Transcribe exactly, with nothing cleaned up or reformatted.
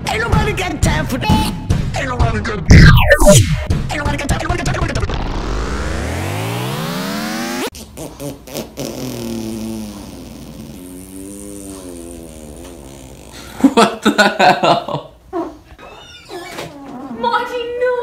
Ain't nobody got time for that. Ain't nobody got time. Ain't nobody got time. Ain't nobody got time. Ain't nobody got time. What the hell? Marty, no!